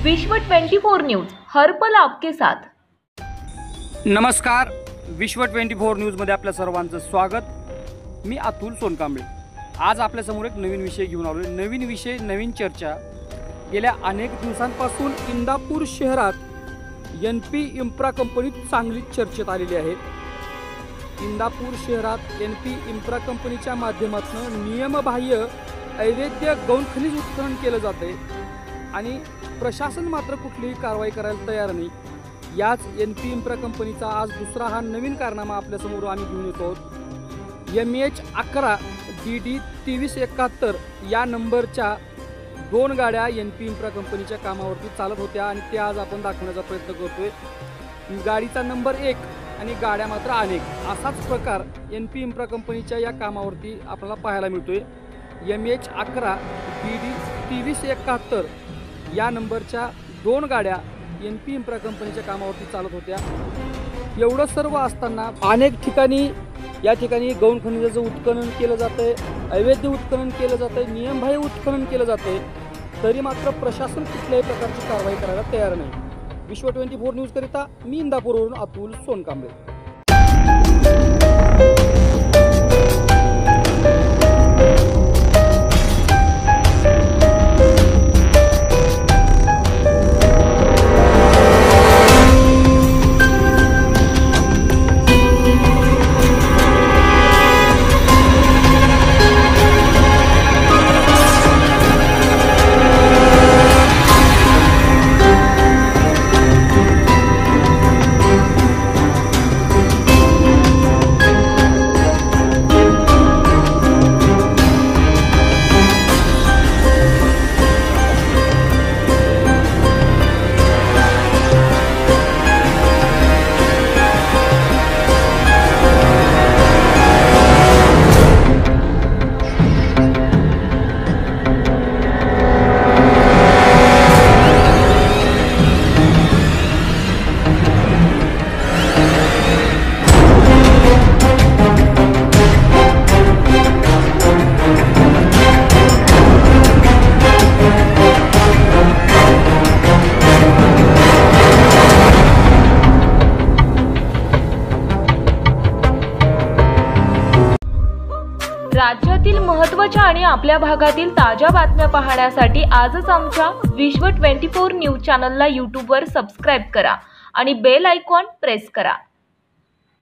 विश्व 24 न्यूज हर पल आपके साथ। नमस्कार, विश्व 24 न्यूजमध्ये आपल्या सर्वांचं स्वागत। मी अतुल सोनकांबळे। आज आपल्यासमोर एक नवीन विषय घेऊन आलोय। नवीन विषय, नवीन चर्चा। गेल्या अनेक दिवसांपासून इंदापूर शहरात एनपी इन्फ्रा कंपनी चांगलीच चर्चेत आलेली आहे। इंदापूर शहरात एनपी इन्फ्रा कंपनीच्या माध्यमातून नियमबाह्य अवैध गौण खनिज उत्खनन केलं जाते आणि प्रशासन मात्र कुठलीही कारवाई करायला तयार नाही। याच एनपी इन्फ्रा कंपनीचा आज दुसरा हा नवीन कारनामा आपल्यासमोर आम्ही घेऊन येतो। MH11 DD 2371 या नंबरच्या 2 गाड्या एनपी इन्फ्रा कंपनीच्या कामावरती चालत होत्या आणि त्या आज आपण दाखवण्याचा प्रयत्न करतोय। गाडीचा नंबर 1 आणि गाड्या मात्र अनेक। असाच प्रकार एनपी इन्फ्रा कंपनीच्या या कामावरती आपल्याला पाहायला मिळतोय। MH11 DD 2371 या नंबरच्या 2 गाड्या एनपी इन्फ्रा कंपनीच्या कामावरती चालत होत्या। एवढं सर्व असताना अनेक ठिकाणी या ठिकाणी गौण खनिजाचं उत्खनन केलं जातंय, अवैध उत्खनन केलं जातंय, नियमबाह्य उत्खनन केलं जातंय, तरी मात्र प्रशासन कुठल्याही प्रकारची कारवाई करायला तयार नाही। विश्व 24 न्यूज करिता मी इंदापूरवरून अतुल सोनकांबळे। राज्यातील महत्त्वाच्या आणि आपल्या भागातील ताज्या बातम्या पाहण्यासाठी आजच आमच्या विश्व 24 न्यूज चॅनलला YouTube वर सबस्क्राइब करा आणि बेल आयकॉन प्रेस करा।